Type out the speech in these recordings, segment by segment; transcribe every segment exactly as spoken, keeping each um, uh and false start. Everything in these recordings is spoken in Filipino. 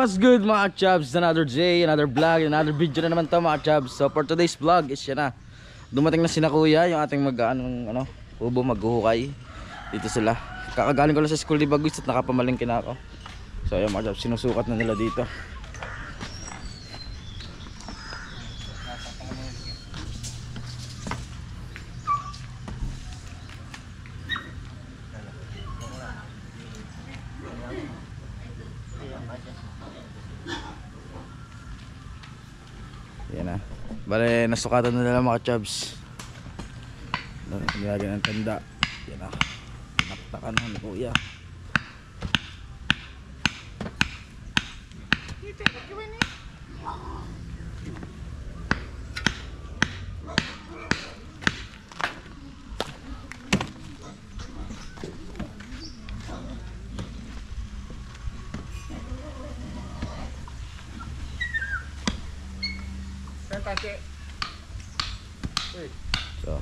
What's good mga chubs? Another day, another vlog, another video na naman to mga chubs. So for today's vlog is yan na. Dumating na sina kuya, yung ating mag anong, ano, ubo maghuhukay. Dito sila. Kakagaling ko lang sa school di Bagwis at nakapamalingkin na ako. So ayun mga chubs, sinusukat na nila dito. Yan na. Bale, nasukatan na nila mga chubs. Ginagyan ng tanda. Yan na. Naktakan na ni kuya. So.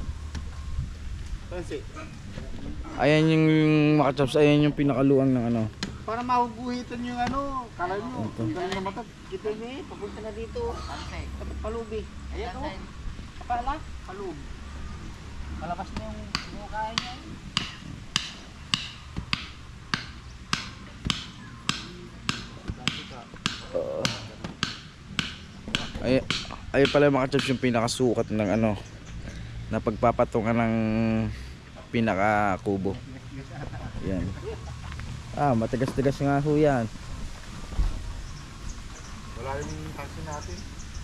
Ayan yung mga chops, ayan yung pinakaluang ng ano. Para mahuguhitan yung ano, kala nyo, galing na matag. Kita nyo eh, papunta na dito. Tapos palubi. Ayan o. Kapala, palub. Malabas na yung mukhain niya. Uh, ay, ay pala mga chops yung pinakasukat ng ano na pagpapatungan ng pinaka kubo. Yan. Ah, matigas-tigas nga ho yan. Wala yung taxi natin.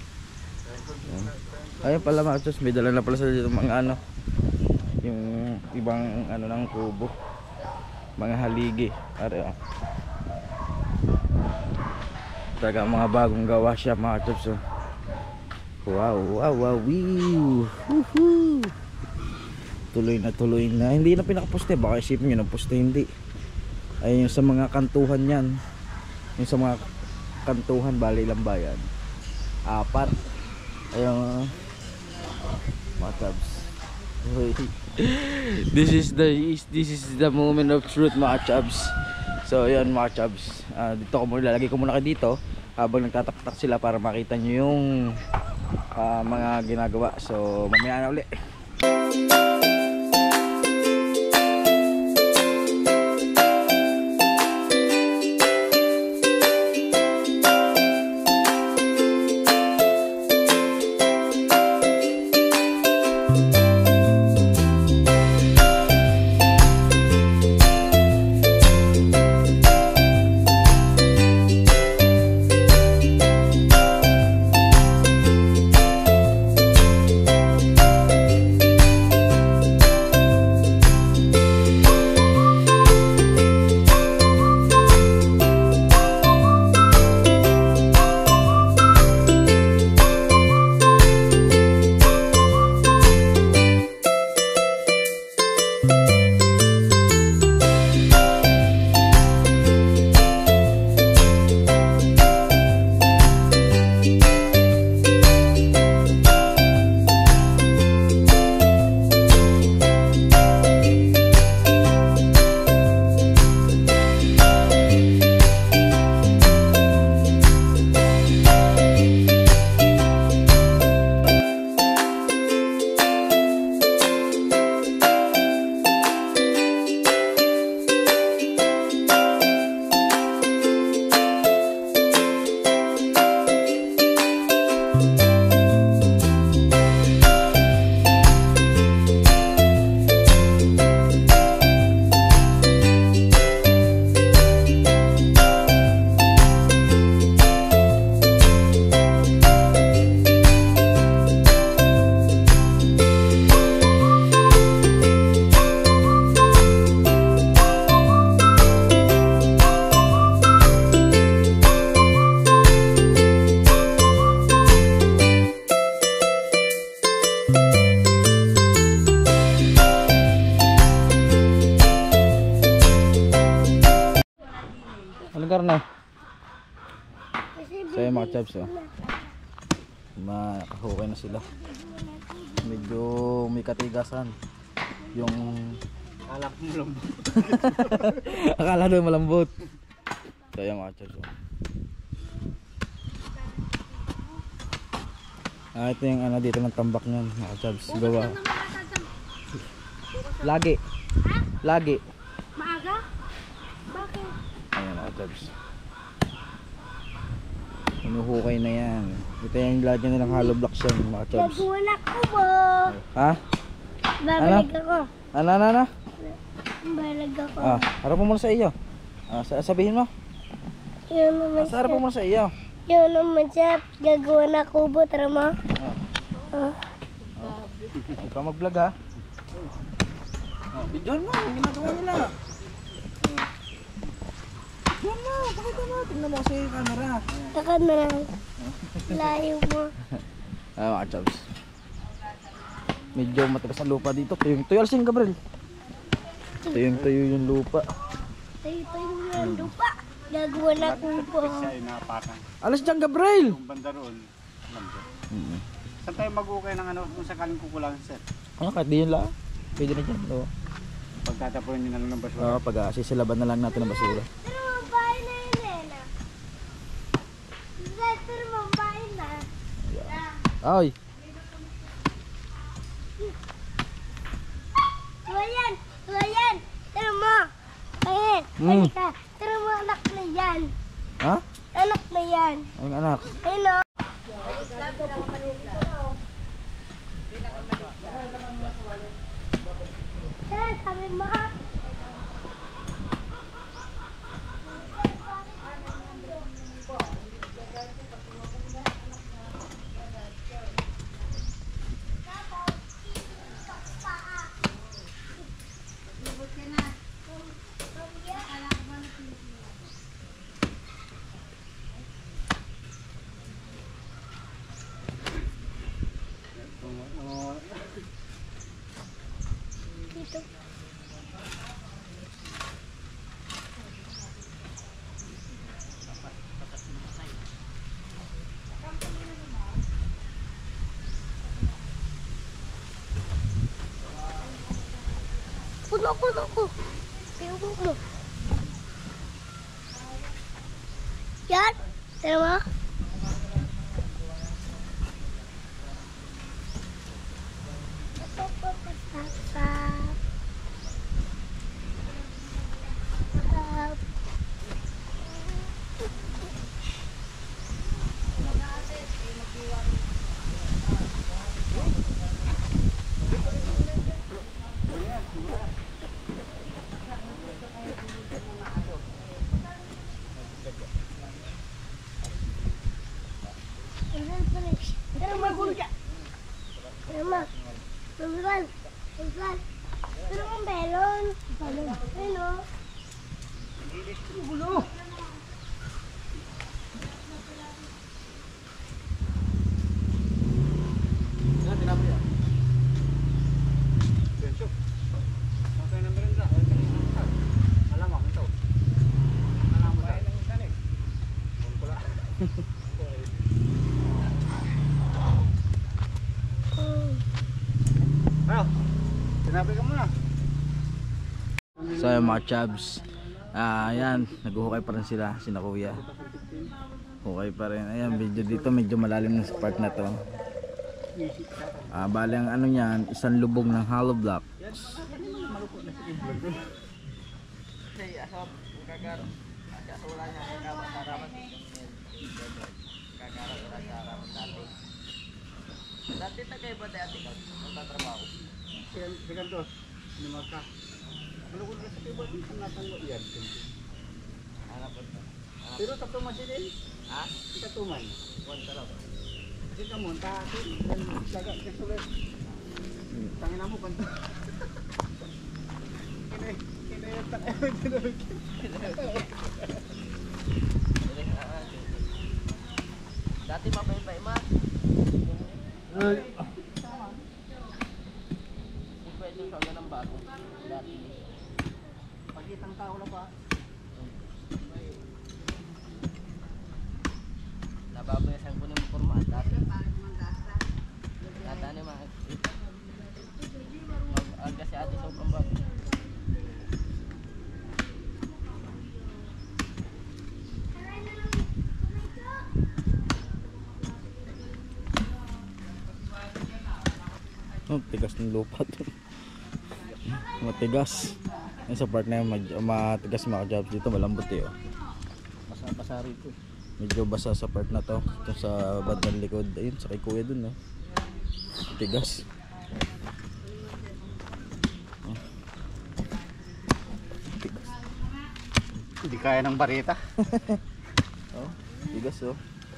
Ayun pala mga chops, may dala na pala sa dito mga ano, yung ibang ano ng kubo, mga haligi. Are, oh. Talaga mga bagong gawa siya mga chops. Oh. Wow, wow, wow, woo. Woohoo. Tuloy na tuloy na. Hindi na pinakaposte, baka isipin nyo ng poste, hindi. Ayun yung sa mga kantuhan yan. Yung sa mga kantuhan, bali lang bayan. Apat. Ayun. Mga tabs. This is the this is the moment of truth mga chubs. So ayun mga chubs, uh, dito ko muna lalagay ko muna kayo dito habang nagtataktak sila para makita nyo yung uh, mga ginagawa. So mamaya na uli. Karne. So yung mga chubs, oh. Makahukay na sila. Medyo may katigasan. Yung akala ko malambot. Akala doon malambot. So yung mga chubs, oh. Ah, ito yung ano dito ng tambak niyan, mga chabs. Bukas Gawa. lang naman natatang. Lagi. Ha? Lagi. Maaga? Bakit? Ayan mga chabs. Hinuhukay na yan. Ito yung lagyan nilang hollow blocks yan, mga chabs. Gagawin ako mo. Ha? Babalag ako. Ano, ano, ano? Babalag ako. Ah, harap mo muna sa iyo. Ah, sa- sabihin mo. Yun naman Ah, sa harap mo muna sa iyo. Yun naman siya. Gagawa na kubo. Tara mo. Ah. Ah. Huwag ka mag-vlog ha. Oh, videoan mo, yung ginagawa nila. Videoan mo, pakita mo. Tingnan mo kasi yung camera. Takad na lang. Layo mo. Ah, mga chabs. Medyo matigas ang lupa dito. Tuyong tuyo, alisin Gabriel. Tuyong tuyo yung lupa. Tayo tayo yung lupa. Gagawa na kubo. Siya ay napakan. Alas dyan Gabriel! Yung banda roon. Lambot. Mm. Saan tayo mag-ukay ng ano kung sakaling kukulangan sir? Ano, kahit di yun lang. Pwede na dyan. Oo, Pagtatapunin nyo na lang ng basura. oh, pag uh, sisilaban na lang natin ang basura. Pero mabahay na yun, Nena. Pero mabahay na. Ay! Tuwayan! Tuwayan! Tara mo! Ayan! Hmm. Halika! Tara mo, anak na yan! Ha? Anak na yan! Ang anak. Ayun o! Tara, sabi mo ha! Dito. Puno, puno ko. Pinupo mo. Yan. Tara mo. Tara magulog ka. Tara ma. Tulungan. Tulungan. Tara ang belon. Belon. Ayun o. Gulo. Yan, tinapo yan. Benso. Okay na meron ka. Alam mo, ito. Alam mo tayo. Wala. Ano? Sinabi ka muna. So yung mga chabs. Ah, ayan, naghuhukay pa rin sila, sina kuya. Hukay pa rin. Ayan, medyo dito medyo malalim na sa part na to. Ah, bali ang ano niyan, isang lubog ng hollow block. Dati na kayo ba dati ka? Nagtatrabaho? Sigan to. Lumag ka. Malukod na sa table. Ang natangwa yan. Hanap ko ito. Pero tatuman siya din. Ha? Tatuman. One sarap. Kasi ka mo, takin. Laga ka sulit. Tangin mo, banto. Kinay. Kinay yung takay. Dati mabay-bay ma. Ay. Hindi pwede sa ganang bago. Dati. Pagkitang tao na ba? Nababayasan ko ng forma dati. Dati ano mga. Mag-aga si ate sa upang bago. Oh, tigas ng lupa to. Matigas. Yung sa part na yun, mad- matigas mga jobs. Dito malambot eh oh. Basa-basa rito. Medyo basa sa part na to. Ito sa bandang likod. Ayun, sa kay kuya dun oh. Tigas. Oh. Tigas. Hindi kaya ng bareta. Oh, tigas oh.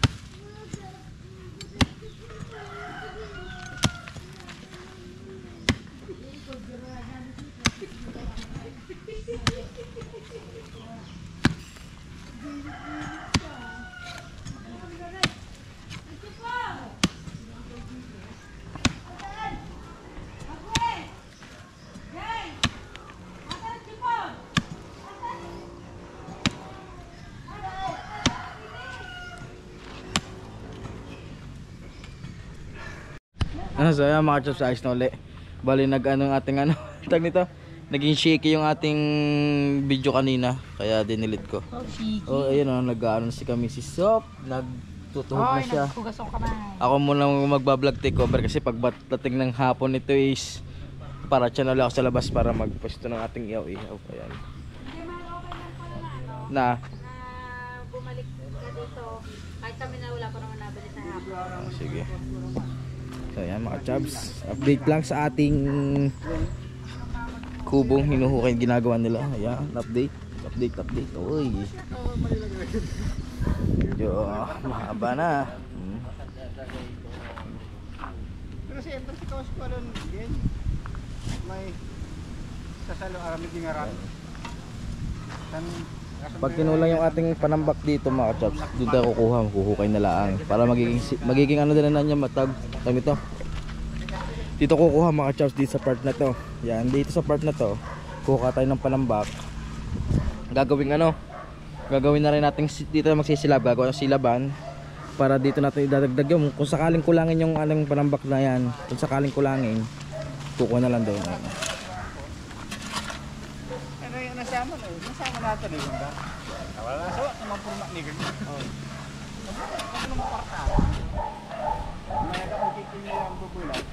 Ano, so yan mga chops, ayos na uli. Bali nag ano ang ating ano, tag nito, naging shaky yung ating video kanina, kaya dinilit ko. Oh, shiki. Oh, ayun oh, nag-ano si kami si Sop, nagtutuhog na siya. naghugas ang kamay. Ako muna magbablog takeover kasi pag dating ng hapon ito is para channel ako sa labas para magpwesto ng ating ihaw-ihaw. Ayan. Hindi man okay lang pala na, ano, Na, na bumalik ka dito. Kahit kami na wala pa naman nabili sa hapon. oh, sige. So ayan mga chubs, update lang sa ating kubong hinuhukay ginagawa nila. Ayan, update, update, update. Uy. Medyo mahaba na. Hmm. Pero siyempre si Kawas ko alon din. May sasalo aramid yung arami. Tan Pag kinulang yung ating panambak dito mga chubs, doon tayo kukuha, kuhukay na lang para magiging magiging ano din na niya matag. Tag ito. Dito kukuha mga chubs dito sa part na to. Yan, dito sa part na to, kukuha tayo ng panambak. Gagawin ano? Gagawin na rin natin dito na magsisilab, gagawin ng silaban para dito natin idadagdag yung kung sakaling kulangin yung aling panambak na yan. Kung sakaling kulangin, kukuha na lang doon. ano yung nasama na yun? Nasama natin eh yung ba? Wala na sawa, namapurma ni ganyan. Oo. Ano naman parta? May aga kung kikinyo ang bubulat.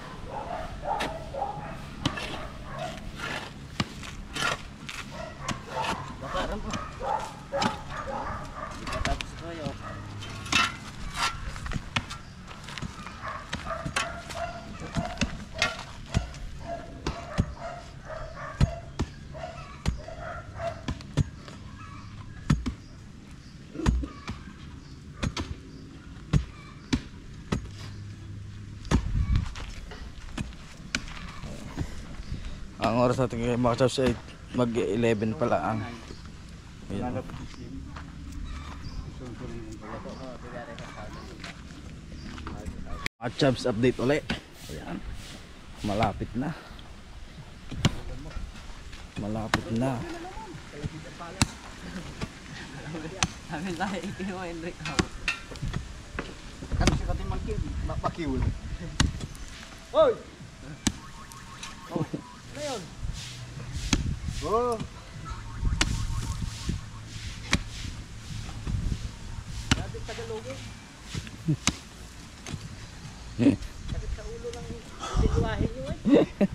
Bakaran po. Tapos ko yun. Ang oras natin kay mga chubs ay mag eleven pala ang. Ayan. Mga chubs update ulit. Ayan. Malapit na. Malapit na. Amin tayo ikiwa Hendrik ako. Ano siya kating mangkin? Mapakiwil. Hoy! Oh, ano yun? Oh! Dati Tagalogin. Sakit sa ulo ng lingwahe nyo eh.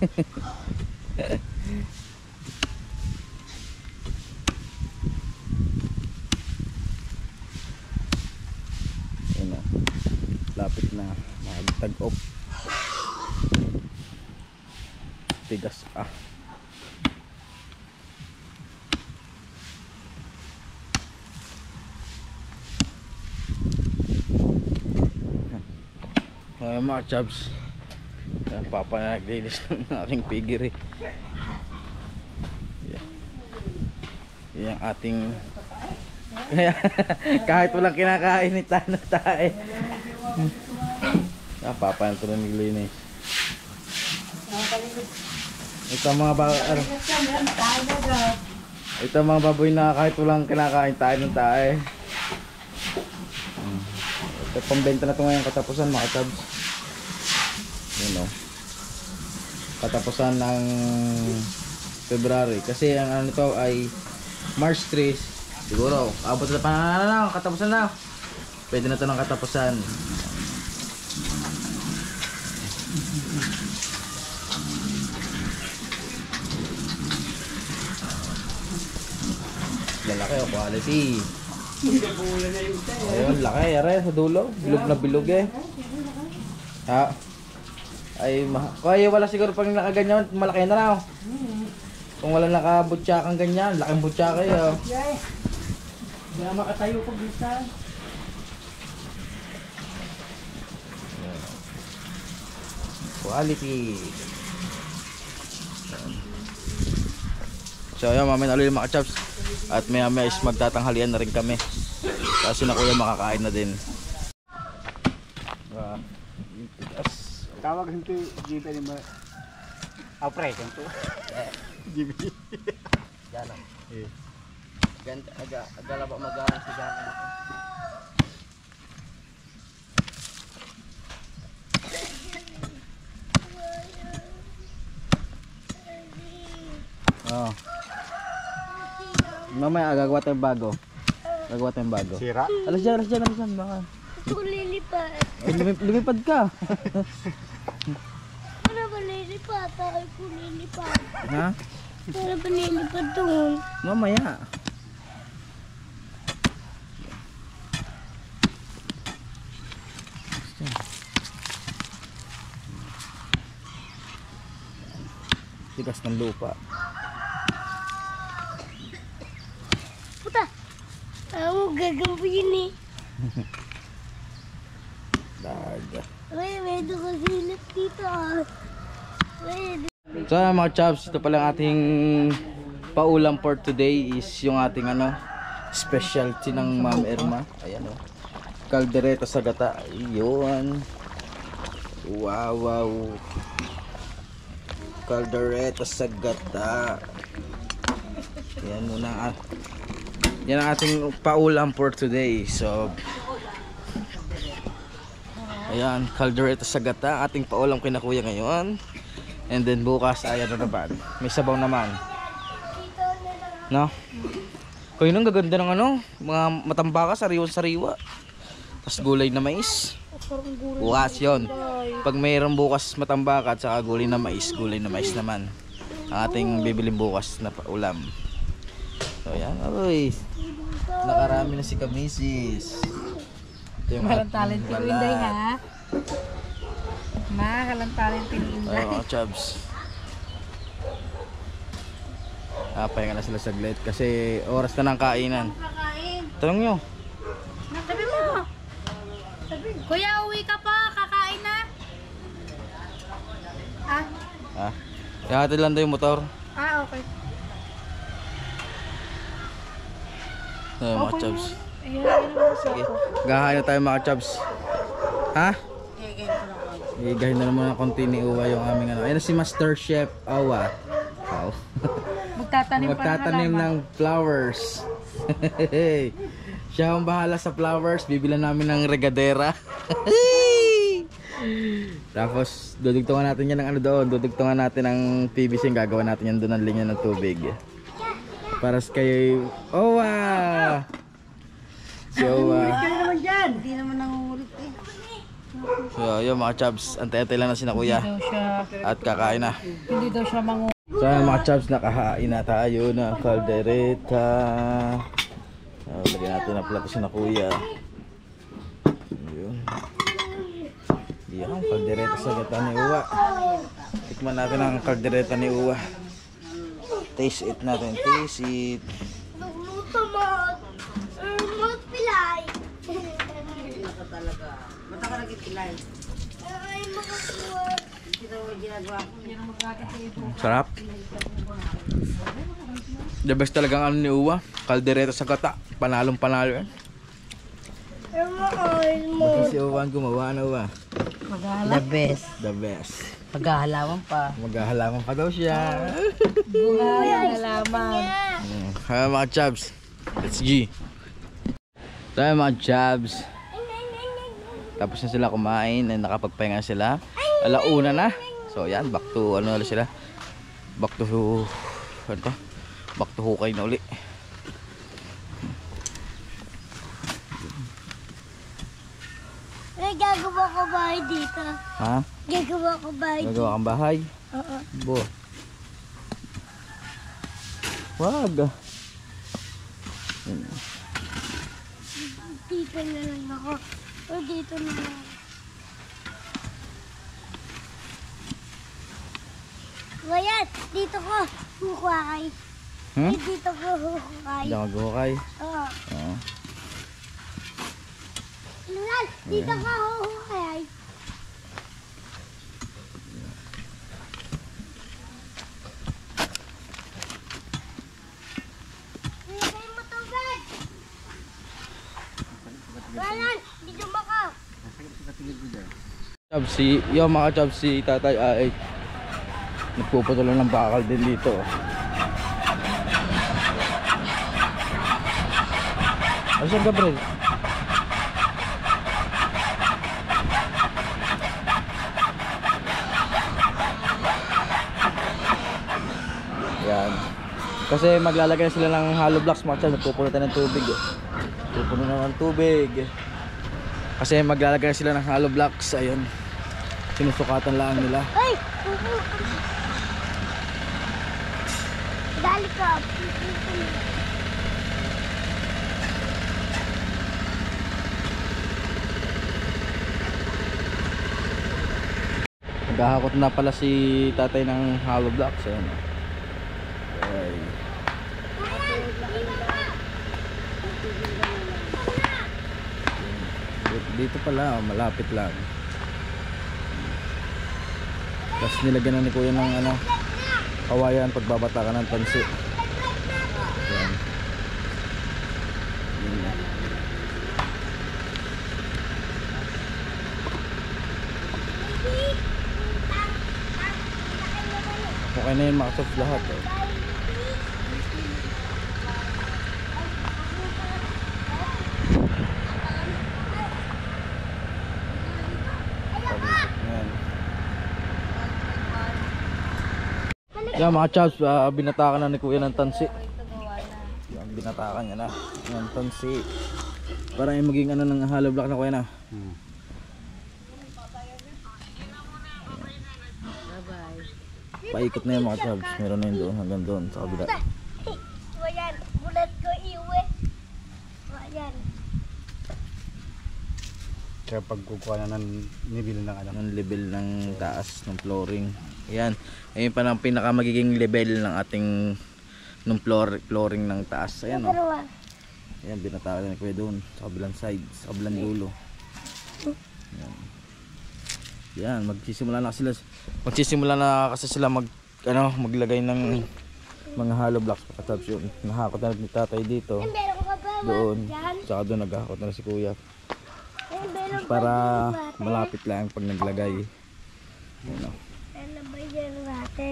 Ayan na. Lapit na. Mag-tag-off. Tigas ah. Ay mga chubs, yan, papa na naglinis ng aking piggery. Yan. Yan ang ating kahit walang kinakain ni Tano tae. Ah, papa na ito na naglinis. Ito ang mga ba ano, ito ang mga baboy na kahit walang kinakain tayo ng tae. Ito pambenta na ito ngayon katapusan mga chubs. Yun o. Katapusan ng February. Kasi ang ano nito ay March three. Siguro, abot na pa na na katapusan na. Pwede na ito ng katapusan. lalaki o quality. Ayun, laki. Are, sa dulo. Bilog na bilog eh. Ha? Ay, ma kaya wala siguro pag nakaganyan, malaki na raw. Kung wala nakabutsakang ganyan, laking butsaka eh. Oh. Hindi na makatayo pag bisa. Quality. So ayun, mamaya ulit mga chaps. At maya maya is magtatanghalian na rin kami. Kasi na kuya makakain na din. Wow. Tawag hindi G P ni ba? Apre kanto. G P. Yan. Eh. Ganda aga agala ba magahan si Gana. Oh. Mamaya gagawa tayong bago. Gagawa tayong bago. Sira. Alas dyan, alas dyan, alas dyan. Baka. Gusto ko lilipad. Eh, lumip, lumipad ka. Para ba lilipad? Tayo ko lilipad. Ha? Para ba lilipad doon? Mamaya. Tigas ng lupa. Puta! Ako gagampo yun eh. Daga. Ay, medyo kasilip dito ah. Ay, So mga chaps, ito pala ang ating paulam for today is yung ating ano specialty ng Ma'am Irma. Ayan o. Caldereta sa gata. Ayun. Wow, wow. Caldereta sa gata. Yan muna. Ah. Yan ang ating paulam for today. So ayan, caldereta sa gata, ating paulam kay na kuya ngayon. And then bukas ay ano naman, may sabaw naman. No? Kaya nang gaganda ng ano, mga matambaka, sariwa-sariwa. Tapos gulay na mais. Bukas yun. Pag mayroong bukas matambaka at saka gulay na mais, gulay na mais naman ang ating bibiling bukas na paulam. So yan, oy. Nakarami na si Kamisis. Mahalang talent ni Inday ha. Mahalang talent ni Inday. Ay mga chubs. Ah, pahinga na sila saglit kasi oras na ng kainan. Tanong nyo. Sabi mo. Kuya, uwi ka pa. Kakain na. Ah, Ah, ihatid lang daw yung motor. ah okay. Ay mga chubs. Ayan, ayan ang Sige, gahain na tayo mga chubs. Ha? Igahin na naman ng konti ni Uwa yung aming ano. Ayan na si Master Chef Awa. Wow. Magtatanim, Magtatanim pa ng flowers. Siya ang bahala sa flowers. Bibilan namin ng regadera. Tapos dudugtungan natin yan ng ano doon. Dudugtungan natin ng P V C. Gagawa natin yan doon ng linya ng tubig. Para sa kayo. Owa! Si Owa. Hindi naman nangungulit eh. So yun mga chubs. Antay-antay lang na si na kuya. Hindi daw siya, At kakain na. hindi daw siya mangungulit. So yun mga chubs, nakahain na tayo ng caldereta. Uh, lagyan natin ng plato si na kuya. Yun. Yan, caldereta sa gata ni Uwa. Tikman natin ang caldereta ni Uwa. Taste it natin, taste it. nagluto mo. Mat pilay. Talaga. Mata ka nagkikilay. Ay, makakuha. Ito ang ginagawa ko. Sarap. The best talagang ano ni Uwa. Caldereta sa gata. Panalong panalo yan. Ay, maayos mo. Basta si Uwa ang gumawa na Uwa. Maghala. The best. The best. Paghahalaman pa. Maghahalaman pa daw siya. Buhay ang halaman. Mm. Hi mga chubs. Let's G. Tayo mga chubs. Tapos na sila kumain and nakapagpahinga sila. Alauna na. So yan, back to ano ulit sila. Back to ano to? Back to hukay na uli. Ay, gagawa ko bahay dito. Ha? Gagawa ko bahay dito. Gagawa kang bahay? Oo. Bo. Wag. Yun. Dito na lang ako. O dito na lang. Ayan, dito ko hukay. Hmm? Eh, dito ko hukay. Hindi ako maghuhukay. Oo. Oo. Lulan, dito ko hukay. Ilagay mo tubig. Lulan, dito mo ka. Chab, si, yung mga chab, si tatay ay nagpuputulan ng bakal din dito. Asan Gabriel? Yan. Kasi maglalagay sila ng hollow blocks mga chab, nagpupuno tayo ng tubig. Eh. Pupuno na ng tubig. Kasi maglalagay sila ng hollow blocks, ayun. Sinusukatan lang nila. Ay! Dali ka. Naghahakot na pala si tatay ng hollow blocks. Ayun. Ay. Dito pala, malapit lang. Tapos nilagyan na ni kuya ng ano, kawayan pagbabatakan ng tansi. Yan. Yan. Okay na yun mga kasops lahat. Eh. Yan mga chops, uh, binatakan na ni kuya ng tansi. Yan, binatakan niya na ng tansi. Para yung maging ano ng hollow block na kuya na. Hmm. Paikot na yung mga chops. Meron na yun doon hanggang doon sa kabila. Ayan, bulat ko iwi. Ayan. Kaya pagkukuha na ng nibil ng ano. Ng level ng taas ng flooring. Yan. Ayun pa lang pinaka magiging level ng ating ng floor, flooring ng taas. Ayan o. Oh. Ayan, binatakan na kuya doon sa kabilang side, sa kabilang dulo. Yan. Yan, magsisimula na sila. Magsisimula na kasi sila mag ano, maglagay ng mga hollow blocks pagkatapos yun. Nahakot na ni tatay dito. Ay, meron ka ba Doon. dyan? Saka doon naghahakot na si kuya. Ay, meron Para ba dyan, ate? malapit lang pag naglagay. Ano. Ano ba yan, ate?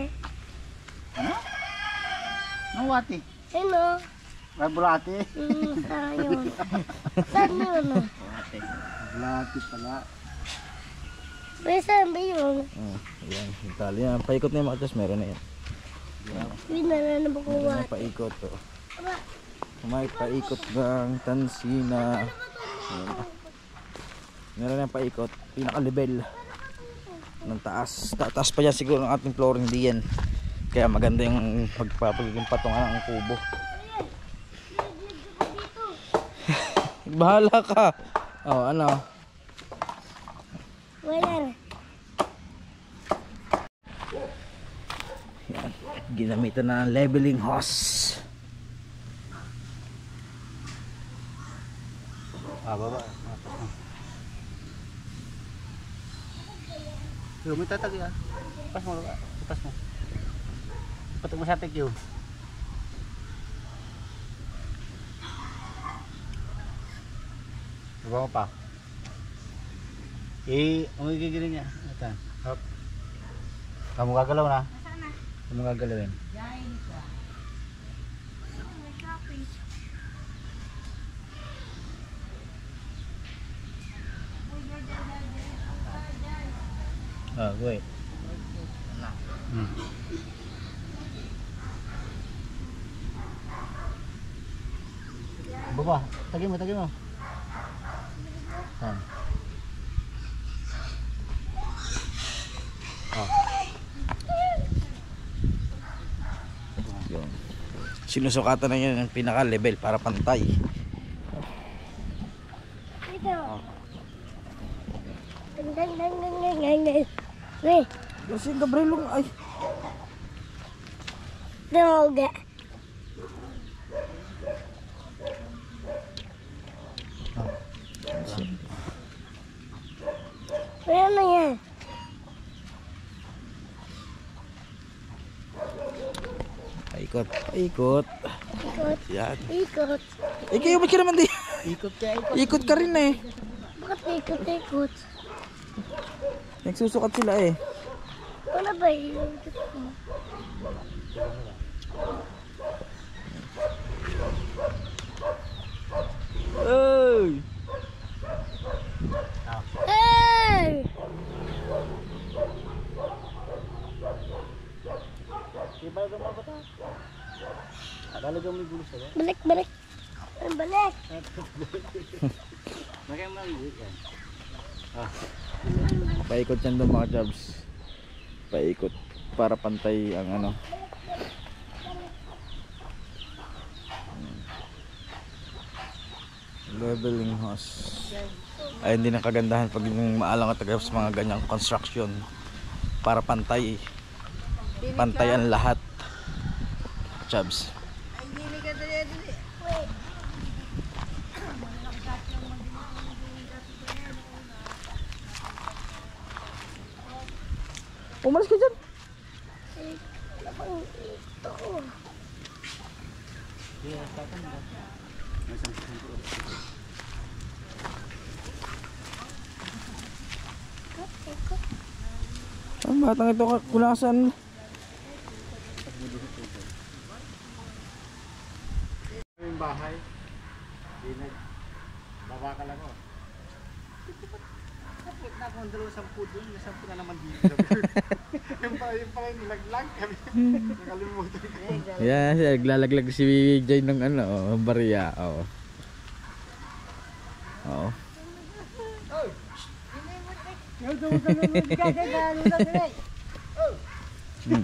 Ang wati. Ano? Ay, bulati. Hmm, saan yun? Saan yun? Bulati pala. May saan ba yun? Oh, yan, yung tali yan. Paikot na yung mga chas, meron na yan. Hindi na na nabakuha. Meron na paikot. Oh. May paikot ng tansina. Ayan. Meron na yung paikot. Pinaka-level ng taas. Taas pa yan siguro ng ating flooring, di yan. Kaya maganda yung magpapagiging patungan ng kubo. Bahala ka. Oh, ano? Wala na. Yan. Ginamitan na ng leveling hose. Ah, baba. Yo, may tatag yan. Pas mo, pas mo. Patok mo sa tek yun. Baba mo pa. Eh, ang gigilin niya. Ito. Hop. Kamu gagalaw na? Kamu gagalawin. Ah, wait. Hmm. Baba, tagin mo, tagin mo. Ah. Ah. Yun. Sinusukatan na yan ng pinaka level para pantay. Ito. Dang dang dang dang dang dang dang. Weh, Kasi Gabriel ay droga. Wala na yan. paikot, paikot. Ikot, Yan. ikot. Eh kayo ba't ka naman di? Ikot ka, ikot. Ikot ka rin eh. Bakit ikot, ikot? Nagsusukat sila eh. Wala ba yung ikot mo? Hey! Hey! Diba lumabot ha? Lalagyan mo yung gulo sa'yo. Balik, balik. Ay, balik. Lagyan mo lang gulo yan. Paikot yan doon mga jobs. Paikot para pantay ang ano. Leveling hose. Ay hindi na kagandahan pag yung maalang at taga sa mga ganyang construction para pantay. Pantay ang lahat. Jobs. Umalis ka dyan. Ang batang ito kunasan. Yung bahay. Di nag... Bawa ka lang oh. Kapit na akong dalawa sampu dun. May sampu na naman dito. Yung pala yung pala yung nilaglag kami. Nakalimutan ko. Yan, yeah, naglalaglag si Jay ng ano, oh, barya. Oo. Oo. Hmm.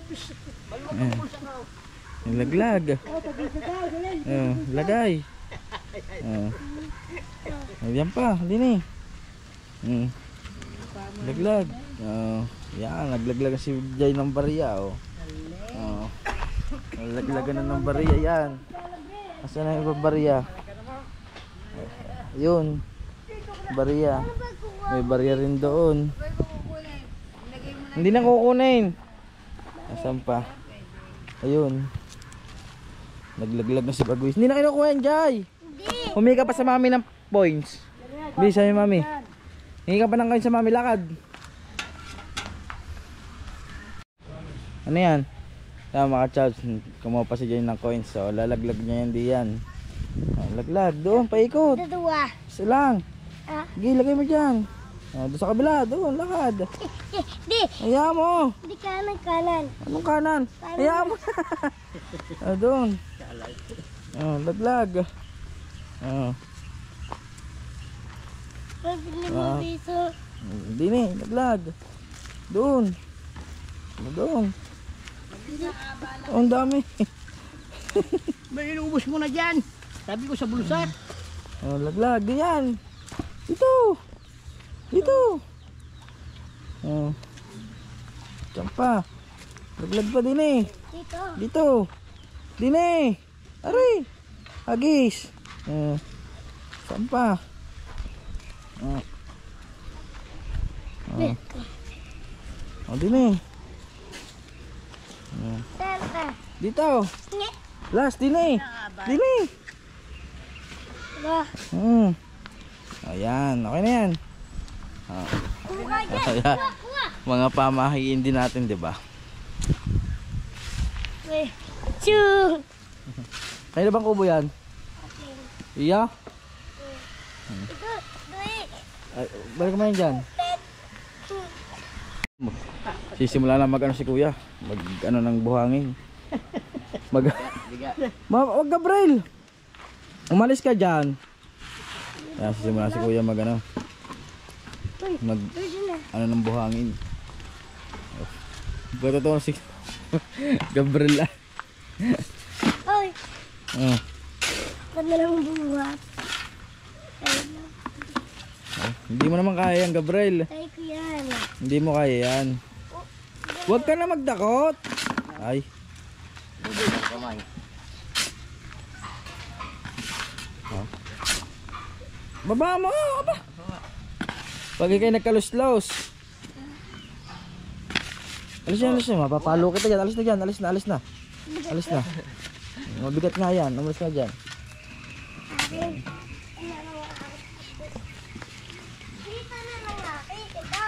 Nilaglag. Oh, lagay. Oh. Ayan pa, dini. Hmm. Laglag. Oh, yan, naglaglag si Jay ng barya, oh. Oh. Naglaglagan na ng barya yan. Asan na yung ibang barya? Yun. Barya. May barya rin doon. Hindi na kukunin. Asan pa? Ayun. Naglaglag na si Bagwis. Hindi na kinukuha yan, Jay. Humingi ka pa sa mami ng points. Bilis sa'yo, mami. Hingi ka pa ng coins sa mami. Lakad. Ano yan? Tama mga chabs. Kumuha pa si Jay ng coins. So lalaglag niya yan. Di yan. Oh, laglag. Doon. Paikot. Dalawa. Isa lang. Ah. Sige, lagay mo dyan. Oh, doon sa kabila. Doon. Lakad. Eh, di. Hayaan mo. Di kanan, kanan. Anong kanan? Hayaan mo. Oh, doon. Oh, laglag. Oh. Pabili Ah. mo dito. Hindi na. Laglag. Doon. Doon. Oh, ang dami. May inuubos mo na dyan. Sabi ko sa bulsa. Oh, laglag. Diyan. Dito. Dito. Oh. Diyan pa. Laglag pa din eh. Dito. Dito. Din eh. Aray. Hagis. Oh. Saan pa? Oh. Oh. Oh, din eh. Oh. Tata. Dito. Nge. Last, din eh. Din eh. Ba. Hmm. Ayan, okay na yan. Oh. Kuha dyan. Ayan. Kuha, kuha. Mga pamahiin din natin, 'di ba? Wait. Choo. Kaya bang kubo yan? Iya? Ito. Dui. Ay, balik mo yan dyan. Sisimula na mag ano si kuya. Mag ano ng buhangin. Mag... Ma wag Gabriel! Umalis ka dyan. Ayan, sisimula si kuya mag ano. Mag ano ng buhangin. Bato to si Gabriel. Oh, Mm. Ito na lang buhat. Ayun na. Oh, hindi mo naman kaya yan, Gabriel. Tay ko yan. Hindi mo kaya yan. Huwag ka na magdakot. Ay. Hindi ng kamay. Baba mo, aba. Pag ikay nagkaluslaus. Alis yan, alis yan. Mapapalo kita dyan. Alis na dyan, alis na, alis na. Alis na. Mabigat nga yan. Umalis na dyan. Akin. Ano na lang ako. Dito na lang ako. Ito.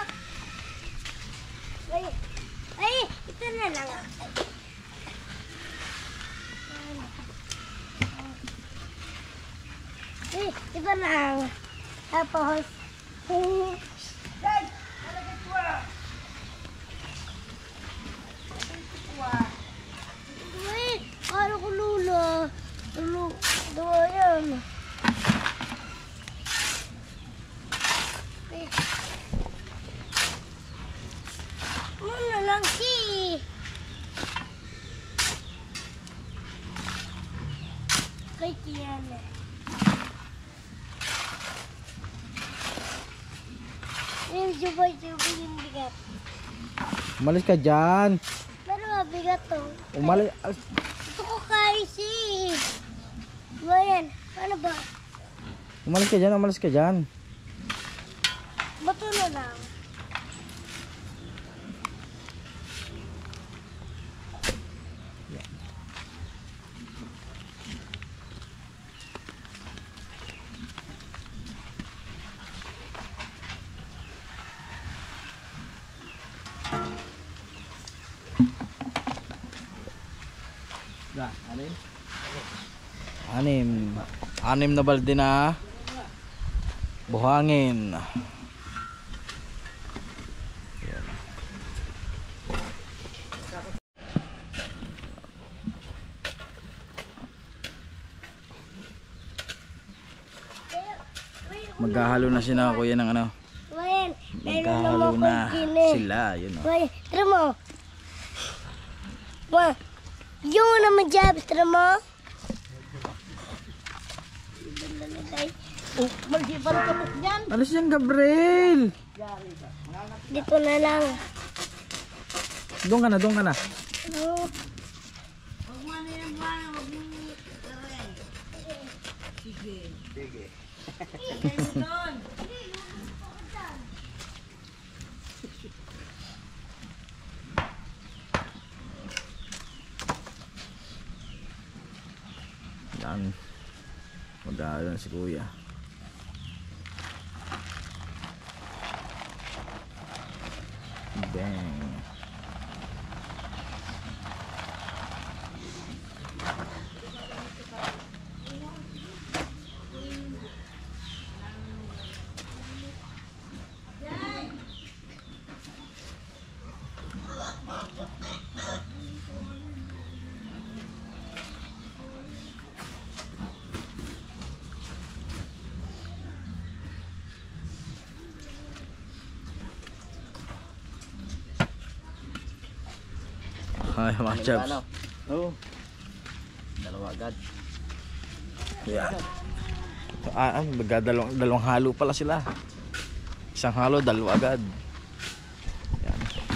Ay, ay, ito na lang ako. Eh, ito na lang. Tapos, wait, ano ko lula? Lulo, dawa yan. Wait. Ano lang si? Kay Kiana. Yung subay-subay yung bigat. Umalis ka dyan. Pero mabigat to. Umalis. Ito ko kasi. Bayan, ano ba? Umalis ka dyan, umalis ka dyan. Bato na lang. Anim. Anim na balde na buhangin. Yan. Maghahalo na si na kuya ng ano. Bayan, meron Maghahalo naman na akong kine. sila, yun o. Bayan, tira mo. Ba, yung naman jabs, tira mo. Oh, mali pa rin kapot yan. Alis yan, Gabriel. Dito na lang. Doon ka na, doon ka na. Oh. Yan. Mag-aaral si kuya. Bang. Ay, mga chaps. Ano? Oo. Dalawa agad. Yeah. Ah, ah, magdadalawang dalawang halo pala sila. Isang halo, dalawa agad. Yan.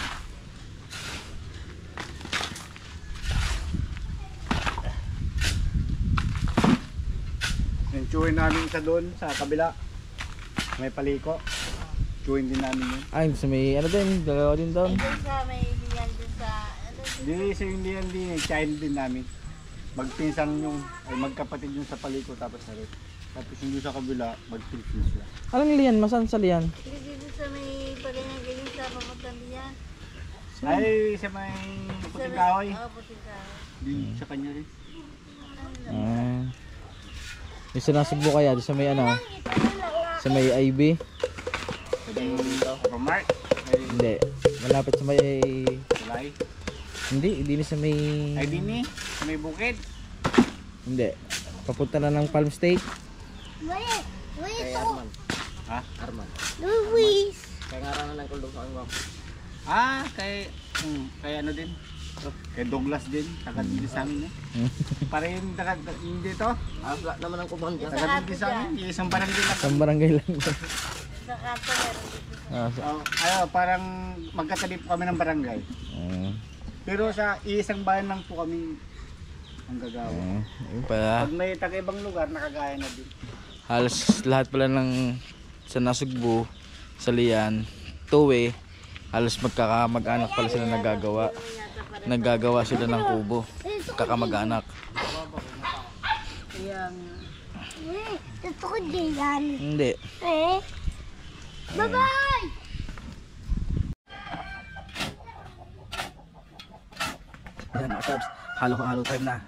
Yung chewin namin sa doon, sa kabila. May paliko. Chewin din namin yun. Ay, sa may ano din, dalawa din doon. Doon sa may iliyan doon sa... Ano, Hindi, sa hindi yan din, eh, child din namin. Magpinsan yung, ay magkapatid yung sa paliko tapos sa rin. Tapos yung doon sa kabila, magpinsan sila. Anong liyan? Masan sa liyan? dito sa may paganyan-ganyan sa pamatang diyan. Ay, sa may puting kahoy. Oo, puting kahoy. Din sa kanya rin. Ah. Yung sinasugbo kaya, sa may ano? Sa may I B? Papa Mark. Ay, Hindi. Malapit sa may... Tulay. Hindi, hindi na sa may... Ay, din eh. Sa may bukid. Hindi. Papunta na ng Palm State. Bayan, wait Kay ako. Arman. Ha? Arman. Luis. Kaya ngarangan ng kuldong sa angwang. Ah, kay, hmm, kay ano din. Kay Douglas din, taga din sa amin. Eh. Pareho yung taga hindi to. Ah, wala naman ang kumon dyan. Taga din sa amin, yung isang barangay lang. Isang barangay lang. Sa kanto meron dito. Ah, sa, Oh, ayo, parang magkatabi po kami ng barangay. ah, Pero sa isang bayan lang po kami ang gagawa. ah, yun pala. Pag may taga ibang lugar, nakagaya na din. Halos lahat pala ng sa Nasugbu, sa Lian, Tuwe, halos magkakamag-anak pala sila nagagawa. Naggagawa sila ng kubo. Kakamag-anak. Eh, gusto ko din yan. Hindi. Eh, bye-bye! Ayan mga Chabs, halo-halo time na.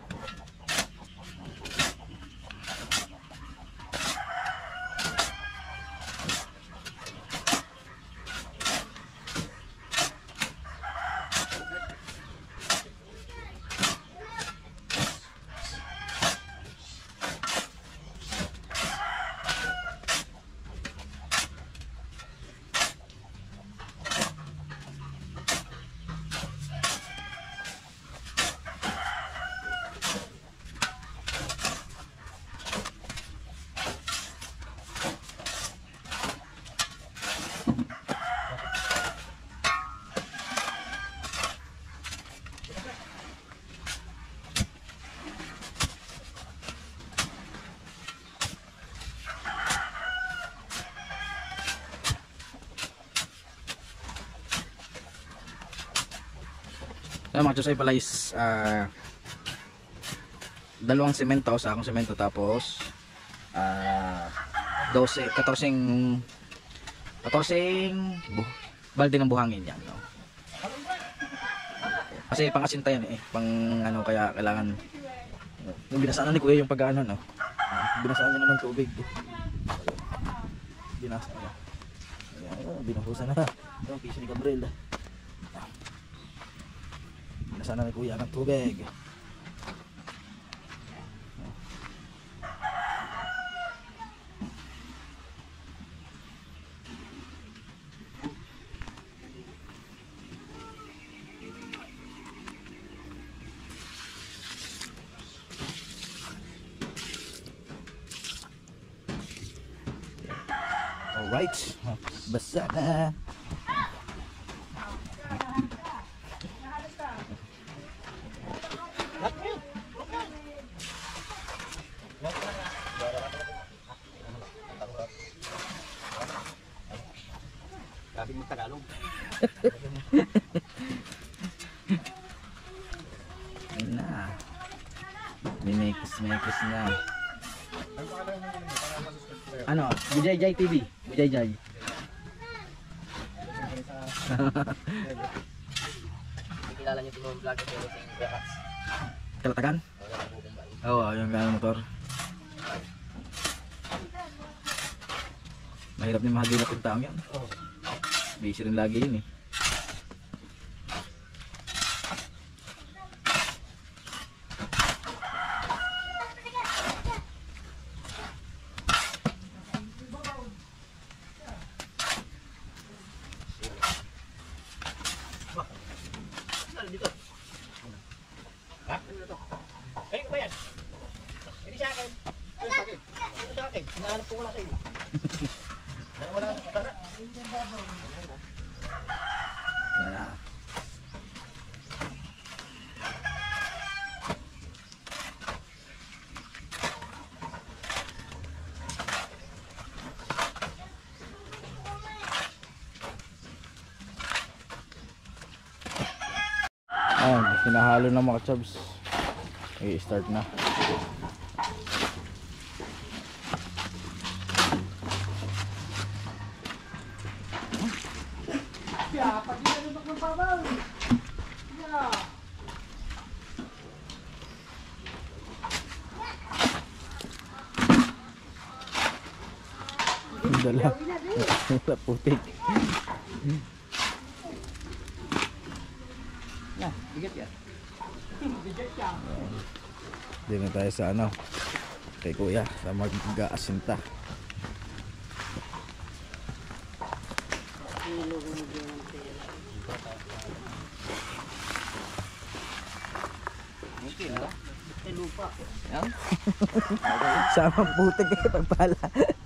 Ayan mga Chabs, ay pala is ah, dalawang semento, sa akong semento, tapos ah, dose, katorseng katorseng bu balde ng buhangin yan, no? Kasi pang asinta yan eh, pang ano, kaya kailangan yung binasaan na ni Kuya yung pag-ano, no? Ah, binasaan niya na ng tubig. Binasaan na. Ayan, binahusan na. Yung piso ni Gabriel. Binasaan na ni Kuya ng tubig. Alright, basa na. Sabi mo Tagalog. Ayun na. Minekis-mekis na. Ano? Bujay-jay T V. Bujay-jay. Kilala niyo itong vlog pero sa Grass. Kalatagan? Oo, oh, yung gano'ng motor. Mahirap din mahagilap yung taong yan. Busy rin lagi yun eh. Yan na. Ayan, pinahalo ng mga Chabs. I-start na. Dala. Dala putik. Nah, bigat ya. Dito na tayo sa ano, kay Kuya, sa mag-aasinta. Puti na. Sa lupa. Yan. Sama putik eh, pagpala.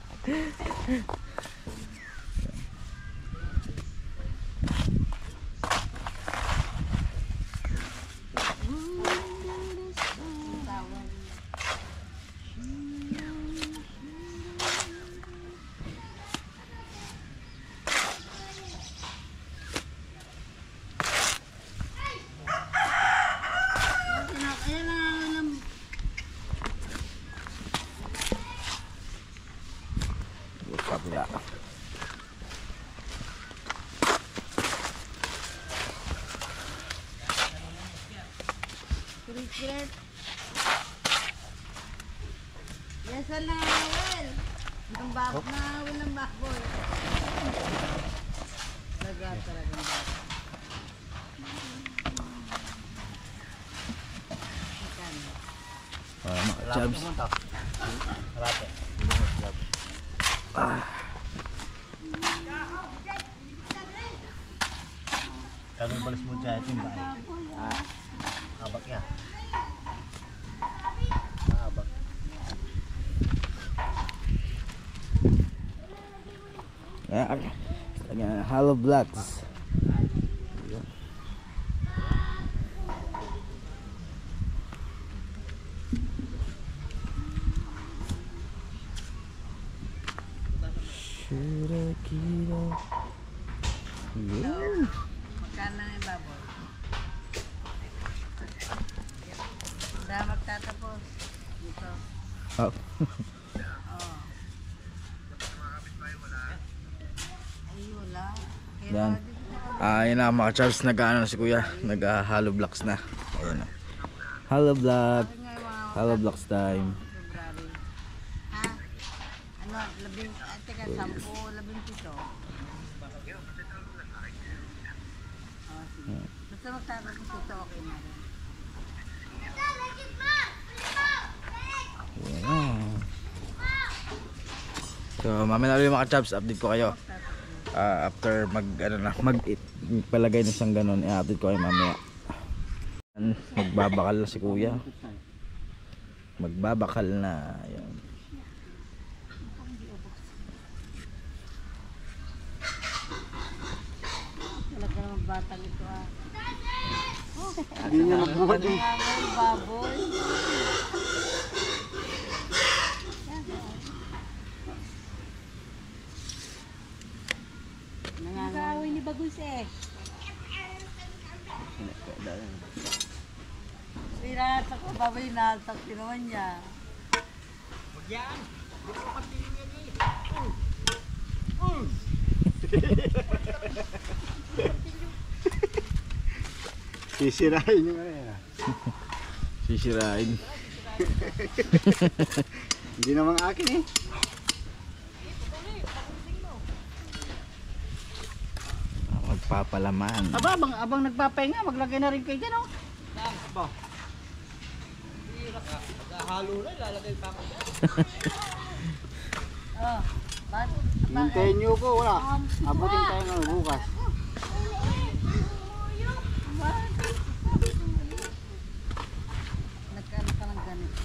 Kabila. Kulit-kulit. Yasan na awal. Ang bakot na awal ng bakbol. Lagat talaga ng bakot. Ah, mga chubs. Rape. Kami balas mo dyan, ito yung bahay. Ah, habak yan. Ah, habak. Ayan. Ayan, hollow blocks. Ayan. Shirakira. Ayan. Magkano na yung baboy? Saan magtatapos? Dito. Oh. Oo. Ay, wala. Kaya Yan. Ah, yun na mga chubs, nag-ano na si kuya, nag-hollow blocks na. Ayan na. Hollow block. nga yung mga Hollow blocks time. February. Ha? Ano? Labing, ah, teka, sampu, labing pito. Oh, sige. Basta magtatapos ito, okay na rin. Ayan. So, mamaya na ulit mga chubs, update ko kayo. Ah, after mag ano na mag palagay na siyang ganun, i-update ko kayo mamaya. Magbabakal na si kuya. Magbabakal na. Ayan. Talaga naman batang ito ah. Hindi niya magbuhat yung Nangangal, baboy. Nangangawin ni Bagus eh. Pinatak ko, baboy natak, tinawan niya. sisirain yung ano yan. Sisirain. Hindi naman akin eh. Ah, magpapalaman. Aba, abang, abang nagpapahinga, maglagay na rin kayo dyan oh. Aba. Halo na, lalagay pa ako. Oh, ba't? Hintayin niyo ko, wala. Abutin tayo ng bukas. Nagkaroon ka ng ganito.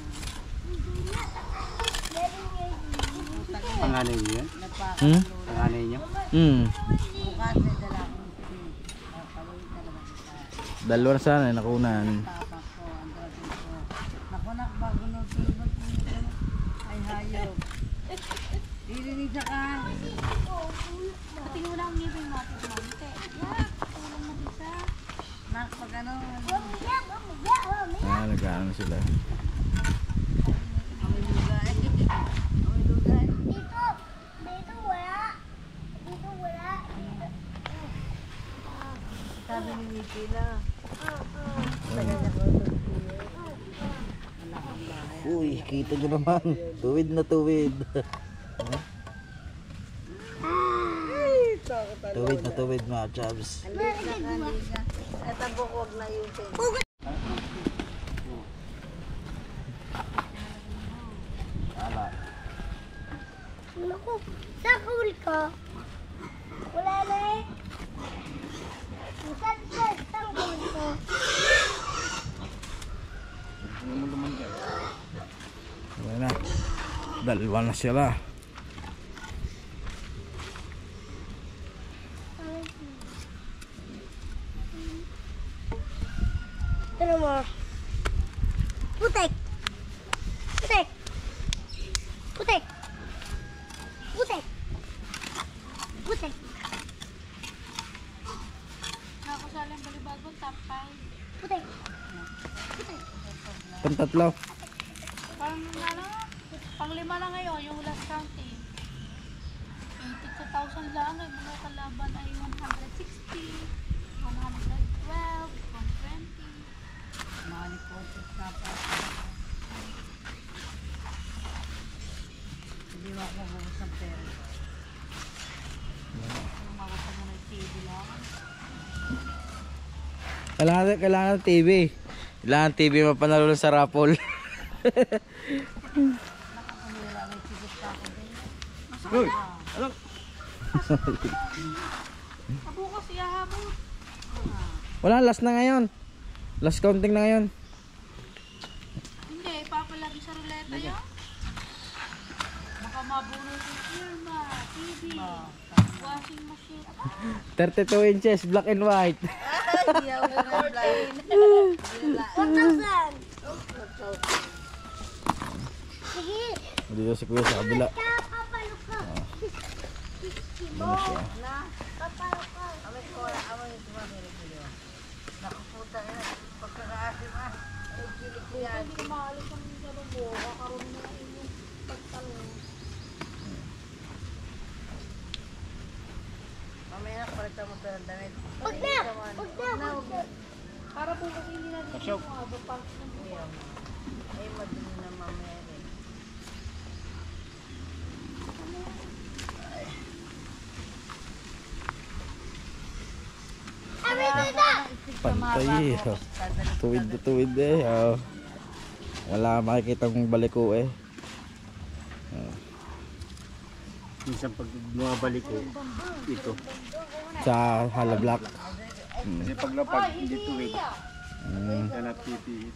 Panganay niyo yan? Hmm? Nagpakalulo. Panganay niyo? Hmm. Bukas may dala akong pin. Papawin talaga kita. Dalawa na sana, nakunan. Papa ko, ang dragon ko. Naku nak, bago nung tulog ko. Ay hayop. Dilinig sa ka. Patingin mo na ang ngipin mo. Yak, tulong mo isa. Nak, pag ano. Ah, nag-ano sila. Amoy lugay. Amoy lugay. Dito, dito wala. Dito wala. Sabi ni Nikila. Uy, kita nyo naman. Tuwid na tuwid. Tuwid na tuwid mga chubs. Alis na ka, alis na. At ang bukwag na yun. Naku, saan ka huli ka? Wala na eh. Saan, saan, saan ka huli ka? Ayan na. Dalawa na sila. Ano mo? Putek! Putek! Putek! Putek! Putek! Nakasalang balibagong top five. Putek! Putek! Pantatlo. Parang na lang, pang lima lang ngayon, yung last counting. eighty-two thousand lang, ay mga kalaban ay one hundred sixty, one hundred twelve, one twenty. Mali po, na pa. Hindi mo ako mabubos ng pera. Yung mabubos mo ng T V lang. Kailangan, kailangan ng T V. Kailangan T V mapanalo sa raffle. Uy, ano? Bukas ihahabol. Wala, last na ngayon. Last counting na ngayon. Hindi, ipapalagi sa ruleta yun. Baka mabunod yung firma, T V, washing machine. thirty-two inches, black and white. one thousand! Sige! Dito si Kuya sa kabila. Kapalo ka! Ano siya? Kapalo ka! Hindi maalis ang gano'n mo, kakaroon na yung pagtalong. Huwag na! Huwag na! Huwag na! Para po kasi hindi na dito yung mga pang ng buwan. Kami na! Pantay. Oh. Tuwid na tuwid eh. Oh. Wala makikita kong baliko eh. Minsan pag bumabalik ko, ito. Sa halablock. Kasi paglapag, hindi tuwid. Mm. Kaya napipiit.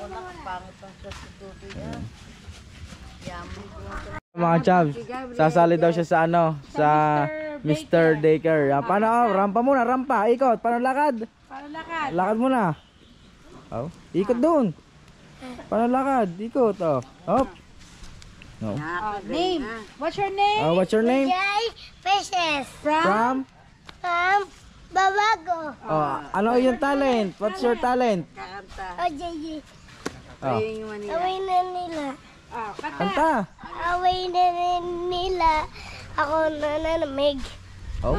Mga chabs, sasali daw siya sa ano, sa Mister Daycare. Ah, paano? Oh, rampa muna, rampa. Ikot, paano lakad? Para lakad. Lakad muna. Oh, ikot doon. Paano lakad? Ikot, oh. Hop. No. Oh, name. What's your name? Oh, what's your name? Jay Fishes! From? Um, Babago! Oh, ano yung talent? What's your talent? O, J J. Oh, Away na nila. Oh, kata. kanta. Away na nila. Ako nananamig. Oh.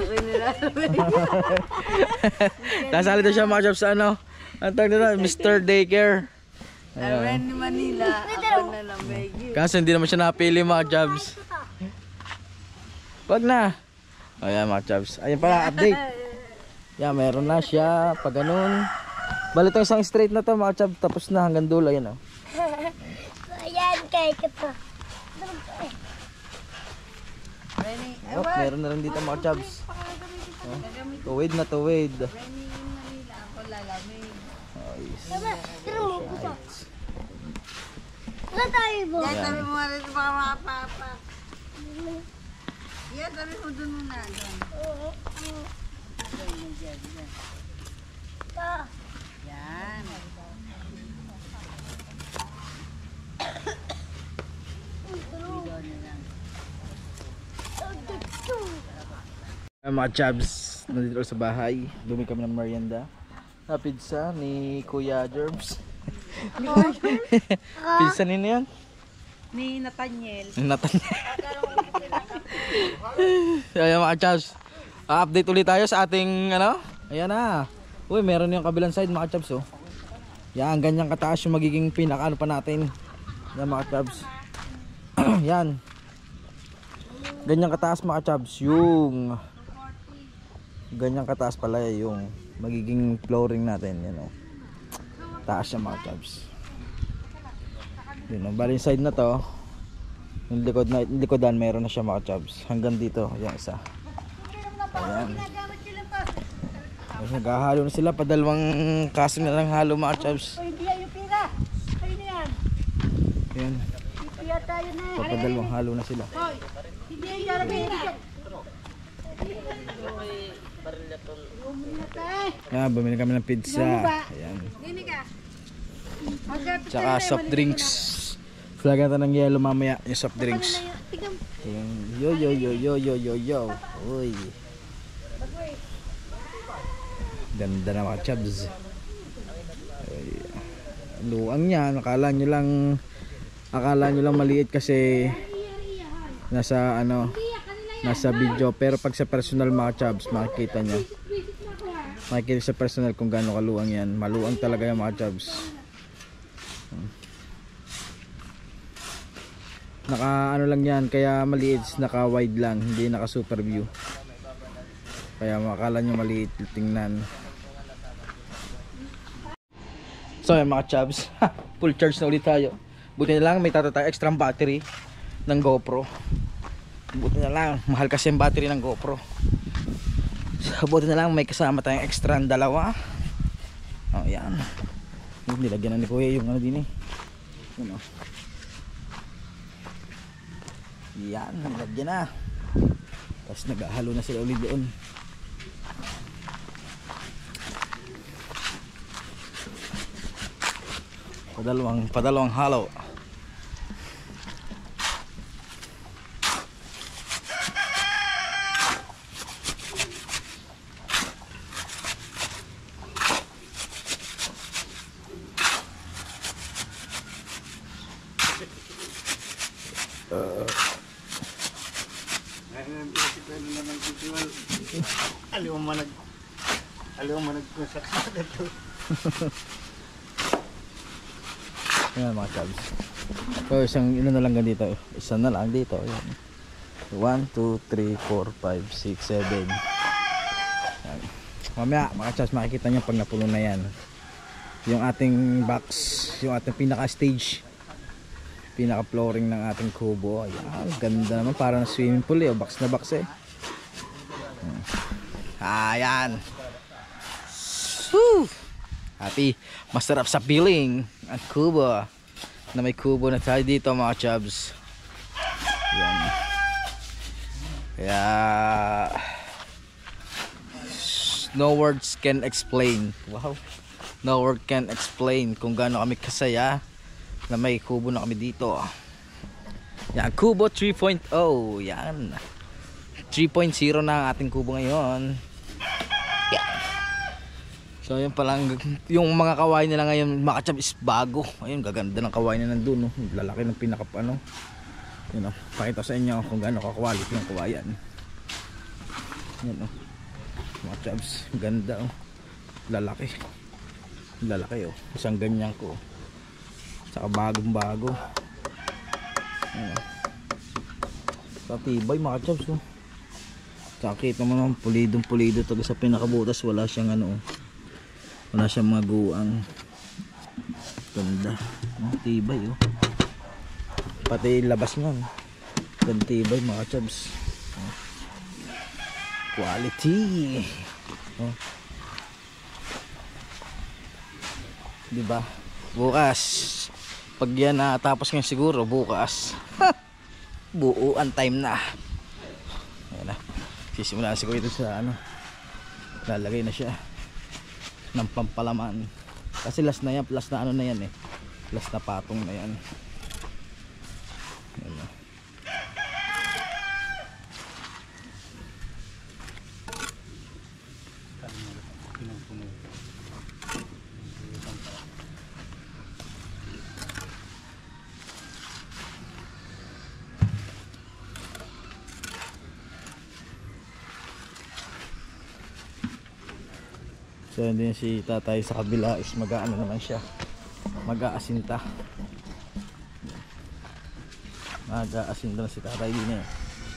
Sasali daw siya mga jobs sa ano. Ang tawag nila, Mister Daycare. Ayan. ni Manila, ako na lamig. Kaso hindi naman siya napili mga jobs. Wag na. Ayan mga jobs. Ayan pala, update. Yan, meron na siya. Pag ganun. Bali itong isang straight na to mga jobs. Tapos na hanggang dulo. Ayan oh. Ayan, kay kita. Oh, meron na rin dito mga jobs. Oh, tuwid na tuwid. Tama, tira mo ko pa. Wala tayo bo. Yan, sabi mo nga rin mga mga papa. Yan, sabi mo dun muna. Doon. Oo. Doon, dyan, dyan. Pa. Yan. Doon na lang. Ay, mga jobs, nandito sa bahay. Dumi kami ng merienda. Na pizza ni Kuya Germs. Pizza nino yan? Ni Nathaniel. Natanya. Ayan mga jobs. Update ulit tayo sa ating ano. Ayan na. Uy, meron yung kabilang side mga jobs oh. Yan, ganyan kataas yung magiging pinaka ano pa natin. Yan mga jobs. Yan. Ganyan kataas mga jobs yung ganyan kataas pala yung magiging flooring natin, yan oh. Taas siya mga jobs. Yun oh, bali side na to. Yung likod na, yung likodan meron na siya mga jobs. Hanggang dito, yung isa. Ayan. Naghahalo na sila, padalawang kaso na lang halo mga jobs. Hindi yan yung pira. Ayun na yan. Ayan. Kaya tayo na. Papadalawang halo na sila. Hindi, Jarabin. Ayan, bumili kami ng pizza. Ayan. Dini ka. Tsaka soft drinks. Flagan tayo ng yellow mamaya yung soft drinks. Tigam. Ayan. Yo yo yo yo yo yo yo. Uy. Ganda na mga chubs. Ay, luang yan. Akala nyo lang akala nyo lang maliit kasi nasa ano nasa video, pero pag sa personal mga chubs makikita nyo, makikita sa personal kung gaano kaluang yan. Maluang talaga yung mga chubs. Naka ano lang yan, kaya maliit, naka wide lang, hindi naka super view, kaya makakala nyo maliit tingnan. So yung mga chubs, full charge na ulit tayo. Buti na lang may tatatay extra battery ng GoPro. Buti na lang, mahal kasi yung battery ng GoPro. So buti na lang may kasama tayong extra ng dalawa. Oh yan, nilagyan na ni Kuya yung ano din eh. Yan, oh. Yan, nilagyan na. Tapos naghahalo na sila ulit doon. Padalawang, padalawang halo. Aliw mo nag aliw mo nagkusak sa dito. Yan mga chubs. So isang ino na lang dito, isa na lang dito. Yan. one, two, three, four, five, six, seven. Yan. Mamaya mga chubs makikita nyo pag napuno na yan yung ating box, yung ating pinaka stage, pinaka flooring ng ating kubo. Ayan, ganda naman, parang swimming pool eh, o box na box eh. Ayan. Woo! Happy, masarap sa feeling ang kubo, na may kubo na tayo dito mga chubs. Ayan. Kaya no words can explain. Wow. No word can explain kung gaano kami kasaya na may kubo na kami dito. Yan, Kubo three point oh. Yan, three point oh na ang ating kubo ngayon. Yan. So yun palang, yung mga kawain nila ngayon mga chub is bago. Ayun, gaganda ng kawain na nandun, no? Lalaki ng pinaka ano. Yun, oh. Pakita sa inyo kung gaano ka-quality yung kawayan. Yan, oh. Mga chubs, ganda, oh. Lalaki. Lalaki, oh. Isang ganyan ko. Saka bagong bago. Ayan. Sa tibay mga chubs, oh. Saka kita mo naman pulidong pulido taga sa pinakabutas. Wala siyang ano, oh. Wala siyang mga guang. Ganda. Oh, tibay, oh. Pati labas nga, oh. Ganda tibay mga chubs, oh. Quality, oh. Diba? Bukas pag yan na tapos ngayon siguro bukas buuan time na. Ayan na, sisimula siguro ito sa ano, lalagay na siya ng pampalaman kasi last na yan, last na ano na yan eh, last na patong na yan. Ayan na. So hindi si tatay sa kabila is mag-aano naman siya, mag-aasinta, mag-aasinta na si tatay din eh.